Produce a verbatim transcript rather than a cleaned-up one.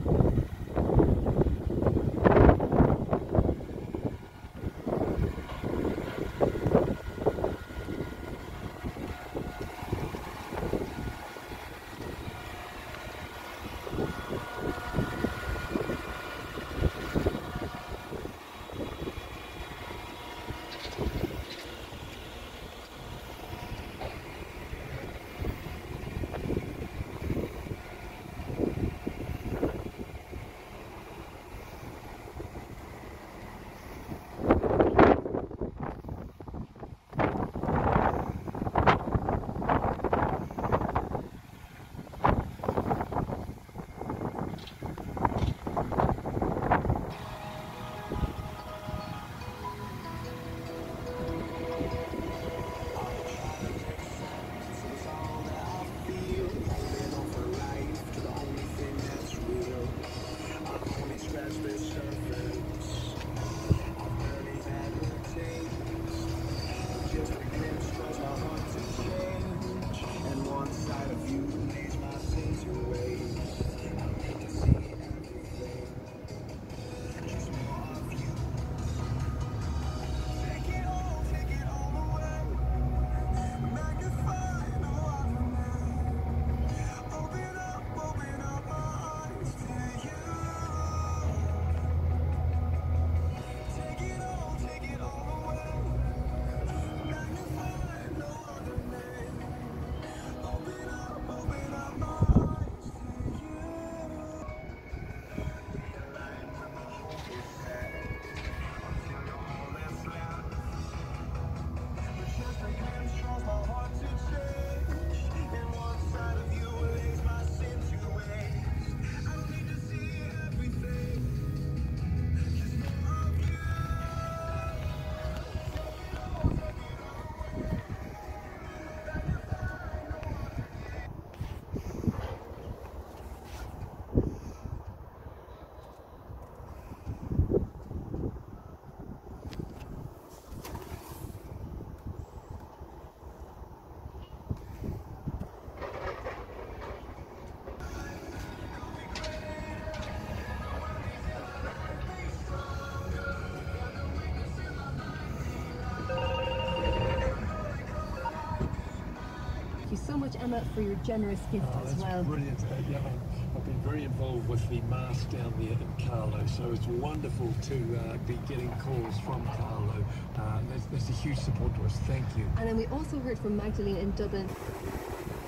Thank you so much, Emma, for your generous gift oh, as well. Brilliant. Uh, yeah, I've been very involved with the mast down there in Carlow, so it's wonderful to uh, be getting calls from Carlow. Uh, that's, that's a huge support to us. Thank you. And then we also heard from Magdalene in Dublin.